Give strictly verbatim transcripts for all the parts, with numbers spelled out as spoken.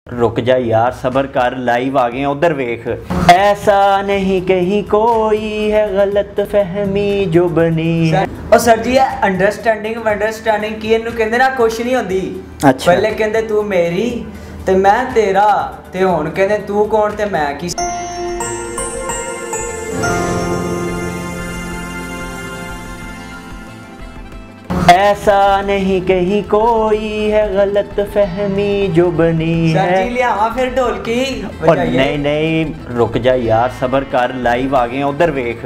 रुक जा यार, सबर कर, लाइव आ गए हैं, उधर वेख। ऐसा नहीं कहीं कोई है गलत फहमी जो बनी है। और सर जी अंडरस्टैंडिंग अंडरस्टैंडिंग की इनू कहंदे ना कुछ नहीं होंदी। अच्छा। पहले कहंदे तू मेरी ते मैं तेरा, ते हुण कहंदे तू कौन ते मैं की। ऐसा नहीं कहीं कोई है गलत फहमी जो बनी सर है। जी लियावा फिर ढोलकी और नहीं नहीं रुक जा यार, सबर कर, लाइव आ गए हैं, उधर वेख।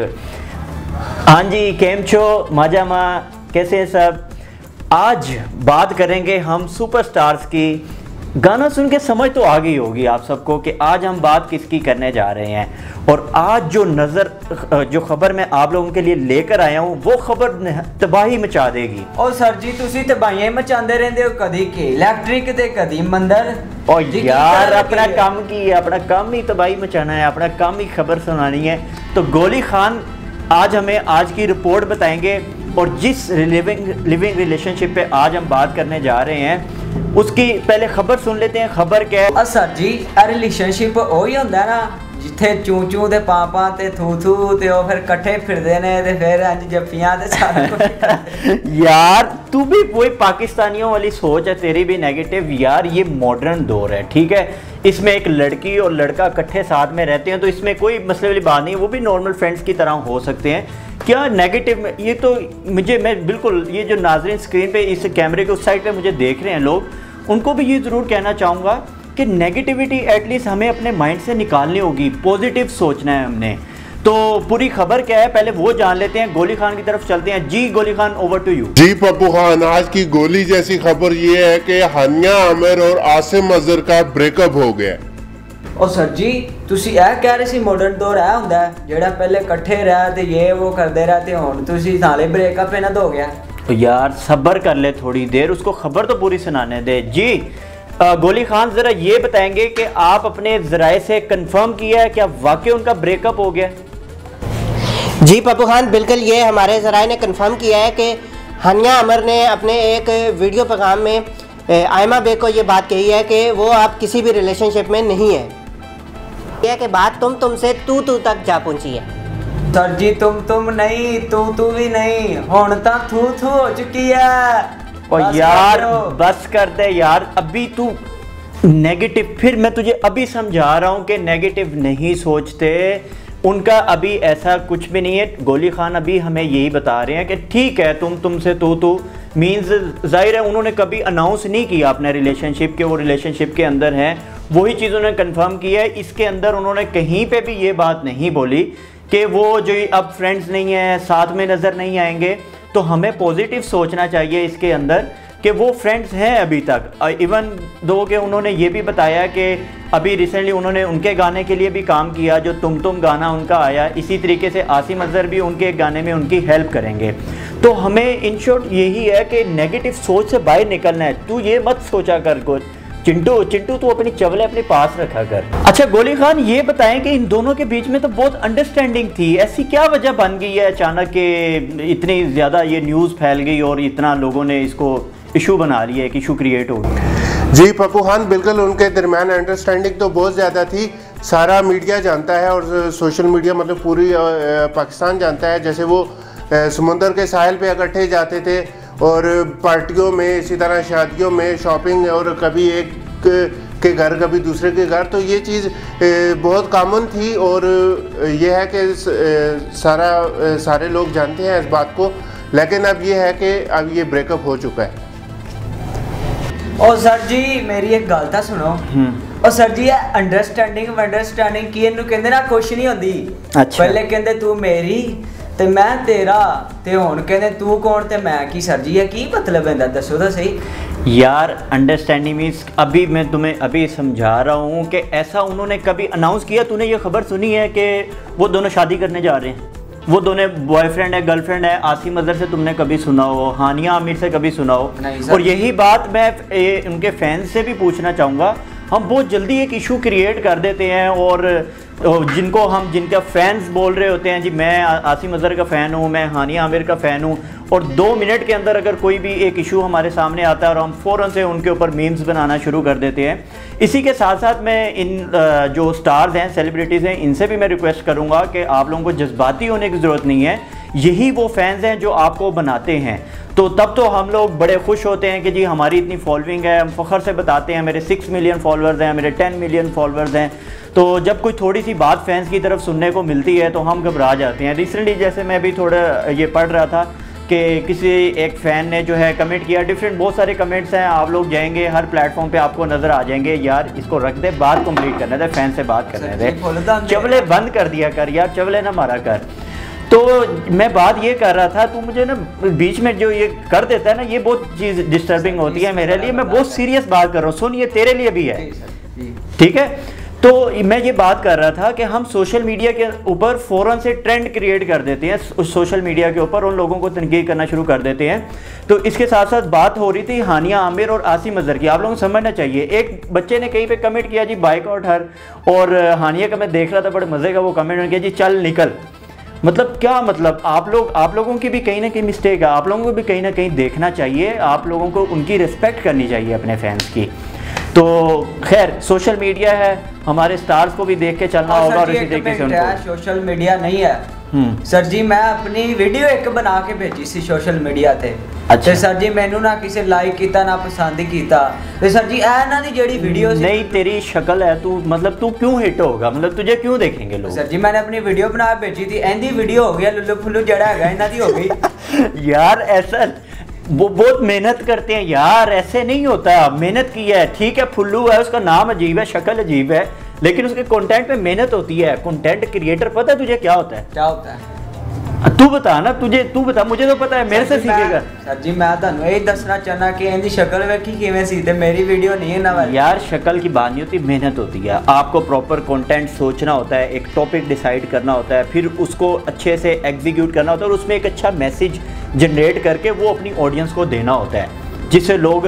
हाँ जी, केम छो मजा मा, कैसे हैं सब। आज बात करेंगे हम सुपरस्टार्स की। गाना सुन के समझ तो आ गई होगी आप सबको कि आज हम बात किसकी करने जा रहे हैं। और आज जो नज़र जो खबर मैं आप लोगों के लिए लेकर आया हूँ वो खबर तबाही मचा देगी। और सर जी तुसी तबाहियां मचांदे रहंदे हो, कदी के इलेक्ट्रिक ते कदी मंदिर। और यार अपना काम की है, अपना काम ही तबाही मचाना है, अपना काम ही खबर सुनानी है। तो गोली खान आज हमें आज की रिपोर्ट बताएंगे। और जिस लिविंग लिविंग रिलेशनशिप पे आज हम बात करने जा रहे हैं उसकी पहले खबर सुन लेते हैं। खबर क्या है? सर जी रिलेशनशिप वही होंदा ना जिथे चू चू ते पापा ते थू थू ते ओ फिर कट्ठे फिरदे ने ते फिर अंज जफ्फियां ते सारा कुछ। यार तू भी वही पाकिस्तानियों वाली सोच है, तेरी भी नेगेटिव। यार ये मॉडर्न दौर है, ठीक है, इसमें एक लड़की और लड़का इकट्ठे साथ में रहते हैं तो इसमें कोई मसले वाली बात नहीं, वो भी नॉर्मल फ्रेंड्स की तरह हो सकते हैं। क्या नेगेटिव में ये तो मुझे मैं बिल्कुल ये जो नाजरीन स्क्रीन पे इस कैमरे के उस साइड पे मुझे देख रहे हैं लोग, उनको भी ये ज़रूर कहना चाहूँगा कि नेगेटिविटी एटलीस्ट हमें अपने माइंड से निकालनी होगी, पॉजिटिव सोचना है हमने। तो पूरी खबर क्या है पहले वो जान लेते हैं। गोली खान की तरफ चलते हैं। Ji Goli Khan, over to you. Ji Pappu Khan, आज की गोली जैसी खबर ये है कि हानिया आमिर और आसिम अजहर का ब्रेकअप हो गया। और सर जी तुसी ए कह रहे सी मॉडर्न दौर है हुंदा जेड़ा पहले इकट्ठे रह ते ये वो करदे रहते हुण तुसी साले ब्रेकअप इना हो गया। तो यार सब्र कर ले थोड़ी देर, उसको खबर तो पूरी सुनाने दे। जी आ, गोली खान जरा ये बताएंगे कि आप अपने जराए से कंफर्म किया है क्या वाकई उनका ब्रेकअप हो गया? जी पप्पू खान, बिल्कुल ये हमारे जराए ने कंफर्म किया है कि हानिया आमिर ने अपने एक वीडियो पैगाम में आयमा बेग को ये बात कही है कि वो आप किसी भी रिलेशनशिप में नहीं है। यह कि बात तुम तुम से तू तू तक जा पहुंची है। सर जी तुम तुम नहीं, तू तू भी नहीं, हुण तां थू थू हो चुकी है। और यार बस कर दे यार, अभी तू नेगेटिव, फिर मैं तुझे अभी समझा रहा हूँ कि नेगेटिव नहीं सोचते, उनका अभी ऐसा कुछ भी नहीं है। गोली खान अभी हमें यही बता रहे हैं कि ठीक है तुम तुमसे तू तू मीन्स जाहिर है उन्होंने कभी अनाउंस नहीं किया अपने रिलेशनशिप के, वो रिलेशनशिप के अंदर हैं, वही चीज़ उन्होंने कंफर्म की है। इसके अंदर उन्होंने कहीं पे भी ये बात नहीं बोली कि वो जो अब फ्रेंड्स नहीं हैं, साथ में नज़र नहीं आएंगे। तो हमें पॉजिटिव सोचना चाहिए इसके अंदर कि वो फ्रेंड्स हैं अभी तक। इवन दो कि उन्होंने ये भी बताया कि अभी रिसेंटली उन्होंने उनके गाने के लिए भी काम किया, जो तुम तुम गाना उनका आया, इसी तरीके से आसिम अजहर भी उनके एक गाने में उनकी हेल्प करेंगे। तो हमें इन शॉर्ट यही है कि नेगेटिव सोच से बाहर निकलना है। तू ये मत सोचा कर कुछ, चिंटू चिंटू तू अपनी चवले अपने पास रखा कर। अच्छा गोली खान ये बताएं कि इन दोनों के बीच में तो बहुत अंडरस्टैंडिंग थी, ऐसी क्या वजह बन गई है अचानक के इतनी ज़्यादा ये न्यूज़ फैल गई और इतना लोगों ने इसको इशू बना लिया, एक इशू क्रिएट हो गया? जी पप्पू खान, बिल्कुल उनके दरमियान अंडरस्टैंडिंग तो बहुत ज़्यादा थी, सारा मीडिया जानता है और सोशल मीडिया मतलब पूरी पाकिस्तान जानता है। जैसे वो समुंदर के साहिल पे इकट्ठे जाते थे और पार्टियों में, इसी तरह शादियों में, शॉपिंग, और कभी एक के घर कभी दूसरे के घर, तो ये चीज़ बहुत कॉमन थी। और ये है कि सारा सारे लोग जानते हैं इस बात को, लेकिन अब ये है कि अब ये ब्रेकअप हो चुका है। और सर जी मेरी एक गल तो सुनो। और सर जी अंडरस्टैंडिंग अंडरस्टैंडिंग की इनू कहंदे ना कुछ नहीं होंदी। अच्छा। पहले कहंदे तू मेरी ते मैं तेरा, ते हुण कहंदे तू कौन ते मैं की। सर जी ये की मतलब है, दसो तो सही। यार अंडरस्टैंडिंग मीन्स अभी मैं तुम्हें अभी समझा रहा हूँ कि ऐसा उन्होंने कभी अनाउंस किया, तूने ये खबर सुनी है कि वो दोनों शादी करने जा रहे हैं, वो दोनों बॉयफ्रेंड है गर्लफ्रेंड है? आसिम अजहर से तुमने कभी सुना हो, हानिया आमिर से कभी सुना हो? और यही बात मैं ए, उनके फैंस से भी पूछना चाहूँगा। हम बहुत जल्दी एक इशू क्रिएट कर देते हैं और जिनको हम जिनका फैंस बोल रहे होते हैं जी मैं आसिम अजहर का फ़ैन हूँ, मैं हानिया आमिर का फ़ैन हूँ, और दो मिनट के अंदर अगर कोई भी एक इशू हमारे सामने आता है और हम फ़ौरन से उनके ऊपर मीम्स बनाना शुरू कर देते हैं। इसी के साथ साथ मैं इन जो स्टार्स हैं, सेलिब्रिटीज़ हैं, इनसे भी मैं रिक्वेस्ट करूँगा कि आप लोगों को जज्बाती होने की ज़रूरत नहीं है। यही वो फैंस हैं जो आपको बनाते हैं। तो तब तो हम लोग बड़े खुश होते हैं कि जी हमारी इतनी फॉलोइंग है, हम फ़ख्र से बताते हैं मेरे सिक्स मिलियन फॉलोअर्स हैं, मेरे टेन मिलियन फॉलोअर्स हैं। तो जब कोई थोड़ी सी बात फैंस की तरफ सुनने को मिलती है तो हम घबरा जाते हैं। रिसेंटली जैसे मैं भी थोड़ा ये पढ़ रहा था कि किसी एक फ़ैन ने जो है कमेंट किया, डिफरेंट बहुत सारे कमेंट्स हैं, आप लोग जाएंगे हर प्लेटफॉर्म पे आपको नज़र आ जाएंगे, यार इसको रख दे, बात कंप्लीट करने दे, फ़ैन से बात करने दे, चवले बंद कर दिया कर यार, चवले ना मारा कर। तो मैं बात ये कर रहा था, तू मुझे ना बीच में जो ये कर देता है ना, ये बहुत चीज़ डिस्टर्बिंग होती है मेरे लिए। मैं बहुत सीरियस बात कर रहा हूँ, सुन ये तेरे लिए भी है, ठीक है। तो मैं ये बात कर रहा था कि हम सोशल मीडिया के ऊपर फ़ौरन से ट्रेंड क्रिएट कर देते हैं, उस सोशल मीडिया के ऊपर उन लोगों को तनकीद करना शुरू कर देते हैं। तो इसके साथ साथ बात हो रही थी हानिया आमिर और आसिम अजहर की। आप लोगों को समझना चाहिए, एक बच्चे ने कहीं पे कमेंट किया जी बाइकआउट हर, और हानिया का मैं देख रहा था बड़े मज़े का वो कमेंट किया जी चल निकल। मतलब क्या मतलब, आप लोग आप लोगों की भी कहीं ना कहीं मिस्टेक है, आप लोगों को भी कहीं ना कहीं देखना चाहिए, आप लोगों को उनकी रिस्पेक्ट करनी चाहिए अपने फैंस की। तो खैर सोशल मीडिया है, हमारे स्टार्स को भी देख के चलना होगा और इसी तरीके से उनको। सोशल मीडिया नहीं है सर जी, मैं अपनी वीडियो एक बना के भेजी सी सोशल मीडिया ते। अच्छा सर जी, मैनू ना किसी लाइक किया ना पसंद किया, तो सर जी ए ना दी जेडी वीडियो नहीं तेरी शक्ल है, तू मतलब तू क्यों हिट होगा, मतलब तुझे क्यों देखेंगे लोग। सर जी मैंने अपनी वीडियो बना भेजी थी, एंदी वीडियो हो गया लुल्लू फुल्लू जड़ा है इन्हां दी हो गई। यार ऐसा वो बहुत मेहनत करते हैं यार, ऐसे नहीं होता। मेहनत की है, ठीक है, फुल्लू है, उसका नाम अजीब है, शक्ल अजीब है, लेकिन उसके कंटेंट में मेहनत होती है। कंटेंट क्रिएटर पता है तुझे क्या होता है? क्या होता है तू बता ना, तुझे तू बता, मुझे तो पता है, मेरे से सीखेगा। सर जी मैं ਤੁਹਾਨੂੰ ਇਹ ਦੱਸਣਾ ਚਾਹਨਾ ਕਿ ਇਹਦੀ शक्ल ਵੇਖੀ ਕਿਵੇਂ ਸੀ ਤੇ मेरी वीडियो नहीं है ना वाली। यार शक्ल की बात नहीं होती, मेहनत होती है। आपको प्रॉपर कंटेंट सोचना होता है, एक टॉपिक डिसाइड करना होता है, फिर उसको अच्छे से एग्जीक्यूट करना होता है और उसमें एक अच्छा मैसेज जनरेट करके वो अपनी ऑडियंस को देना होता है, जिससे लोग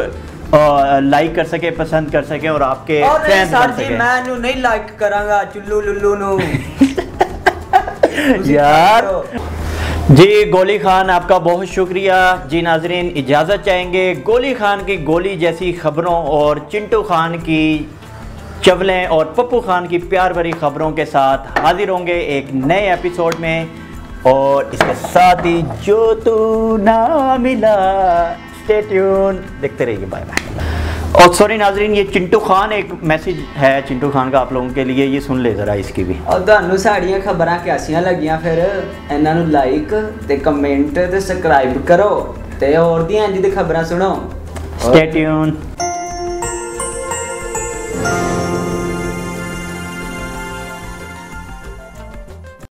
लाइक कर सके, पसंद कर सके और आपके फैंस बन सके। सर जी मैं नहीं लाइक करांगा चुल्लू लुल्लू नु। यार जी गोली खान आपका बहुत शुक्रिया जी। नाजरीन इजाज़त चाहेंगे गोली खान की गोली जैसी खबरों और चिंटू खान की चवलें और पप्पू खान की प्यार भरी खबरों के साथ हाजिर होंगे एक नए एपिसोड में। और इसके साथ ही जो तू ना मिला, स्टे ट्यून, देखते रहिए, बाय बाय। और सॉरी नाजरीन, ये चिंटू खान एक मैसेज है चिंटू खान का आप लोगों के लिए, ये सुन ले ज़रा इसकी भी। और ਤੁਹਾਨੂੰ ਸਾਡੀਆਂ ਖਬਰਾਂ ਕਿਆਸੀਆਂ ਲੱਗੀਆਂ, ਫਿਰ ਇਹਨਾਂ ਨੂੰ ਲਾਈਕ ਤੇ ਕਮੈਂਟ ਤੇ ਸਬਸਕ੍ਰਾਈਬ ਕਰੋ ਤੇ ਹੋਰ ਦੀਆਂ ਇੰਜ ਦੀ ਖਬਰਾਂ ਸੁਣੋ। Stay tune.